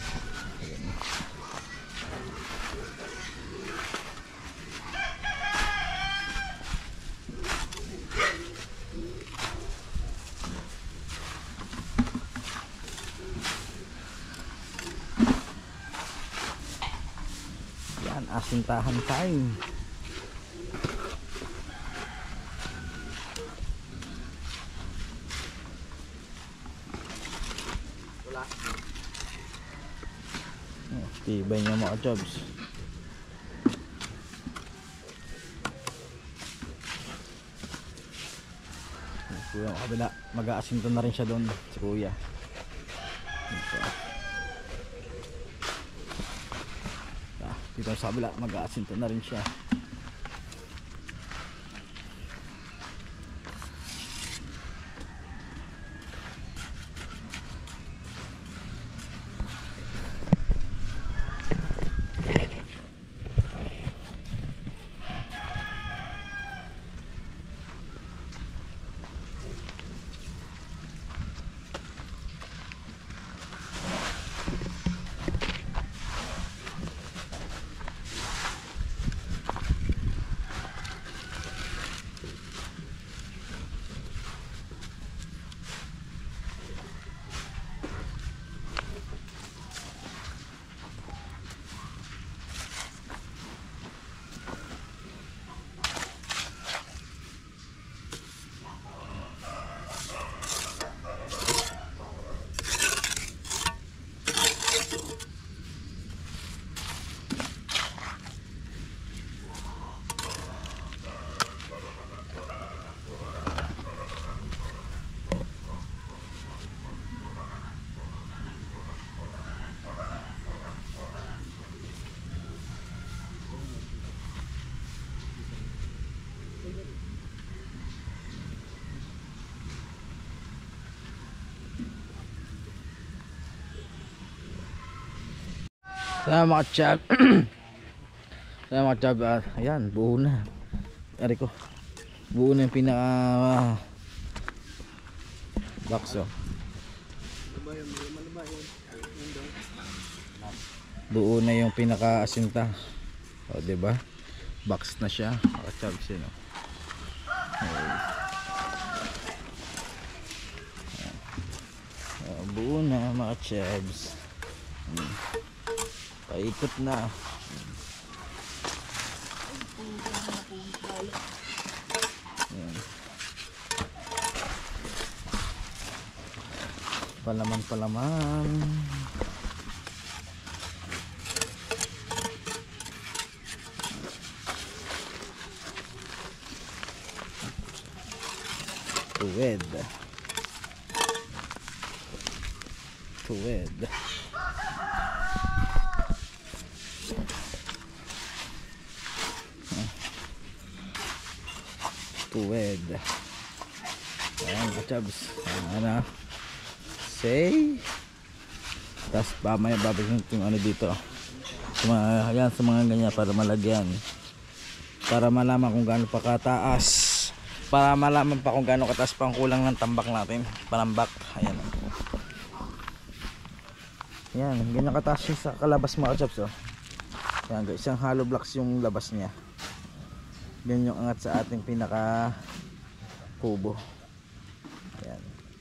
Yan, asintahan time. Tibay niya mga jobs. Kuya ang kabila, mag-aasinto na rin siya doon si kuya. Ito. Ah, dito sa kabila, mag-aasinto na rin siya. Sa mga chab. Sa mga chab, ah, ayan, buo na. Ari ko. Buo na yung pinaka uh, box, oh. Buo na yung pinaka asinta. O, diba? Box na siya. Mga chabs yun, oh. Uh, buo na mga chabs. Hmm. Paikot na. Ayan. Palaman palaman. Tuwid. Tuwid. Tuwid. Ayan, kachabs. Ano? Say. Tapos mamaya babalik yung ano dito. Sa mga, ayan, sa mga ganyan para malagyan. Para malaman kung gaano pa kataas. Para malaman pa kung gaano kataas pa ang kulang ng tambak natin. Panambak. Ayan. Ayan, ganyan kataas yung sa kalabas mga kachabs, oh. Ayan, isang hollow blocks yung labas niya. Yan yung angat sa ating pinaka kubo. Ayan.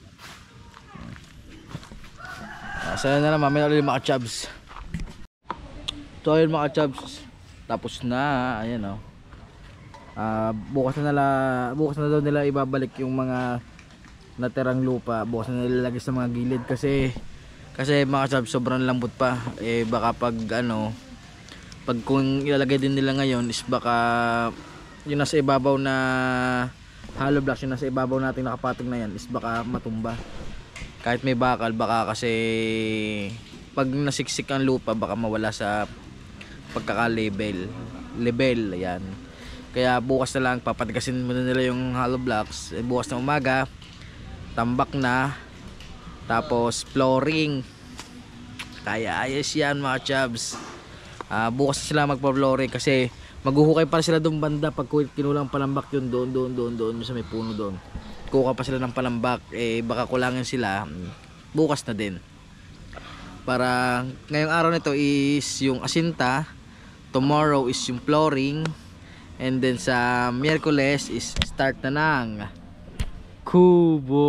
Ah, sana na lang mamaya ulit mga chabs. So ayun mga chabs, tapos na. Ayan, oh. Ah, bukas na nila, bukas na daw nila ibabalik yung mga natirang lupa. Bukas na nilalagay sa mga gilid kasi kasi mga chabs sobrang lambot pa. Eh baka pag ano, pag kung ilalagay din nila ngayon is baka yung nasa ibabaw na hollow blocks, yung nasa ibabaw natin nakapatong na yan is baka matumba kahit may bakal. Baka kasi pag nasiksik ang lupa baka mawala sa pagkaka-level level. Ayan, kaya bukas na lang papatigasin muna nila yung hollow blocks. Eh, bukas na umaga tambak na, tapos flooring. Kaya ayos yan mga chabs. Uh, bukas na sila magpa-flooring kasi maghuhukay pa sila doon banda pag kinulang palambak yun doon doon doon doon sa may puno doon. Kuha pa sila ng palambak, eh baka kulangin sila bukas na din. Para ngayong araw nito is yung asinta, tomorrow is yung flooring, and then sa Miyerkules is start na ng kubo.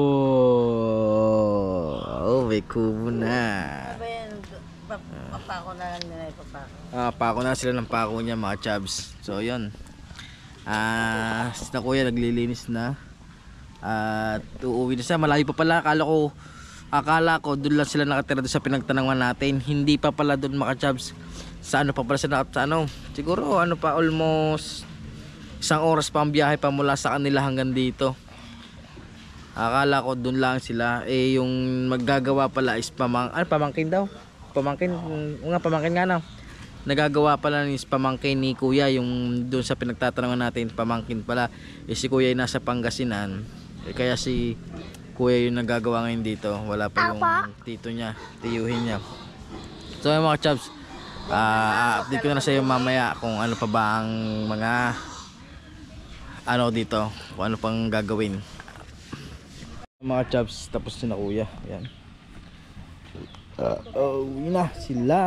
Oh, may kubo na. Papako na lang nila ipapako. Ah, pako na sila ng pako niya mga chabs. So yun. Ah, na kuya naglilinis na. At uh, uuwi na siya. Malayo pa pala. Akala ko akala ko doon lang sila nakatira doon sa pinagtanungan natin. Hindi pa pala doon mga chabs. Sa ano pa pala sa, sa ano? Siguro ano pa, almost isang oras pa ang biyahe pa mula sa kanila hanggang dito. Akala ko doon lang sila. Eh yung maggagawa pala is pamang, ano, pamangkin daw. Pamangkin, nga pamangkin nga na. Nagagawa pala ni pamangkin ni Kuya yung doon sa pinagtatanungan natin, pamangkin pala. Eh si Kuya ay nasa Pangasinan. Eh, kaya si Kuya yung nagagawa ngayon dito. Wala pa yung tito niya, tiyuhin niya. So yung mga chubs, uh, update ko na sa iyo mamaya kung ano pa ba ang mga ano dito, kung ano pang gagawin. Mga chubs, tapos na Kuya. Ayan. Uh, oh, yun na sila.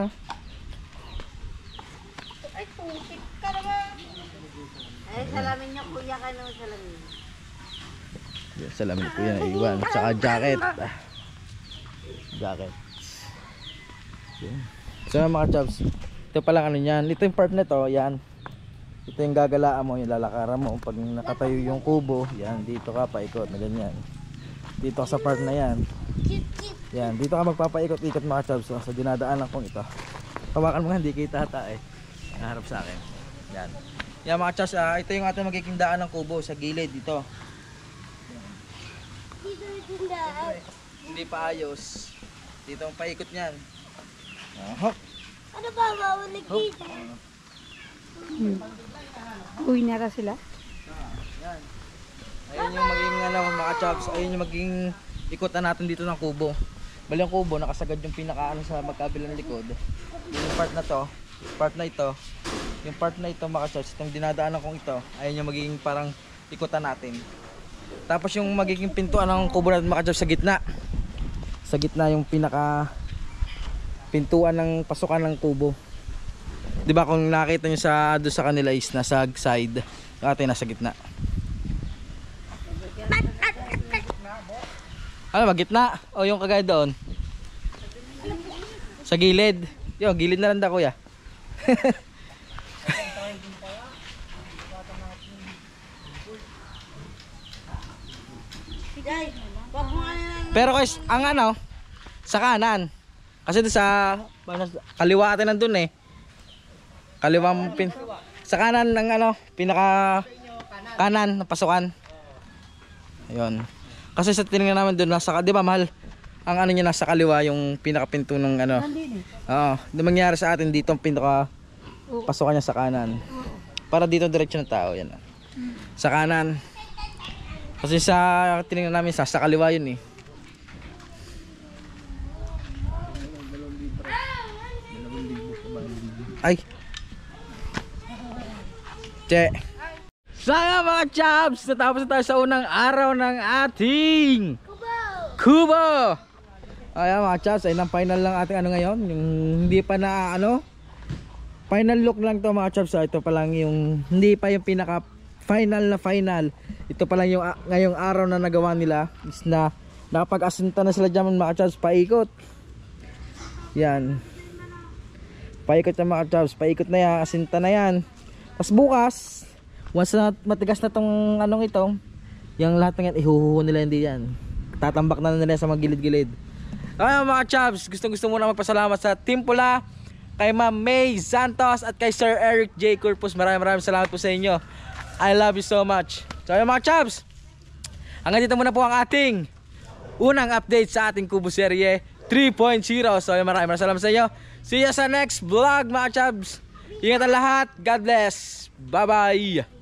Ay, putik ka naman. Ay, salamin niyo Kuya, kano salamin. Yan, salamin ko yan naiwan. Tsaka jacket. Ah. Jacket. Yan. So mga chubs, ito palang ano yan. Ito yung part na to, yan. Ito yung gagalaan mo, yung lalakaran mo. Pag nakatayo yung kubo, yan, dito ka paikot na ganyan. Dito ka sa part na yan. Yan, dito ka magpapaikot-ikot mga chubs. So, sa dinadaanan kong ito. Tawakan mo nga, hindi kita hata eh. Naharap sa akin. Yan. Yan mga chubs, uh, ito yung ating magiging daan ng kubo sa gilid dito. Dito yung tindaan. Hindi pa ayos. Dito ang paikot niyan. Ahok. Ano ba, bawal nagkita? Uwi na sila. Yan. Ayun yung maging ano mga chubs, ayun yung maging ikutan natin dito ng kubo. Bali yung kubo nakasagad yung pinakaano sa magkabilang likod. Yung part na to, part na ito, yung part na ito mga chubs, itong dinadaanan kong ito, ayun yung magiging parang ikutan natin. Tapos yung magiging pintuan ng kubo natin mga chubs sa gitna. Sa gitna yung pinaka pintuan ng pasukan ng kubo. 'Di ba kung nakita niyo sa do sa kanila is nasa side, ate nasa gitna. Ano ba gitna? O yung kagaya doon? Sa gilid. Yo, gilid na lang da Kuya. Pero guys, ang ano sa kanan. Kasi doon sa kaliwa atin nandun eh. Kaliwang pin sa kanan ng ano, pinaka kanan ng pasukan. Ayun. Kasi sa tinignan naman doon nasa, 'di ba mahal? Ang ano niya nasa kaliwa yung pinakapinto ng ano. Oo, uh, mangyari sa atin dito ang pinaka pasukan niya sa kanan. Para dito diretso ng tao, yan. Sa kanan. Kasi sa tinignan namin sa, sa kaliwa yun eh. Ay. Che. Saya mga chubs, natapos na tayo sa unang araw ng ating Kubo! Kubo. Ayan mga chubs, ay nang final lang ating ano ngayon, yung hindi pa na ano, final look lang to mga chubs. Ito pa lang yung hindi pa yung pinaka final na final. Ito pa lang yung uh, ngayong araw na nagawa nila is na nakapag-asinta na sila dyan mga chubs, paikot. Yan. Paikot na mga chubs, paikot na yan, asinta na yan. Tapos bukas, once na matigas na tong anong ito, yung lahat ng yan, ihuhuho nila hindi yan. Tatambak na nila sa mga gilid-gilid. Kaya mga chubs, gustong gusto muna magpasalamat sa Team Pula, kay Ma'am May Santos at kay Sir Eric J. Corpus. Maraming maraming salamat po sa inyo. I love you so much. So yung mga chubs, hanggang dito muna po ang ating unang update sa ating Kubo Serye three point oh. So yung maraming maraming salamat sa inyo. See you sa next vlog mga chubs. Ingat ang lahat. God bless. Bye bye.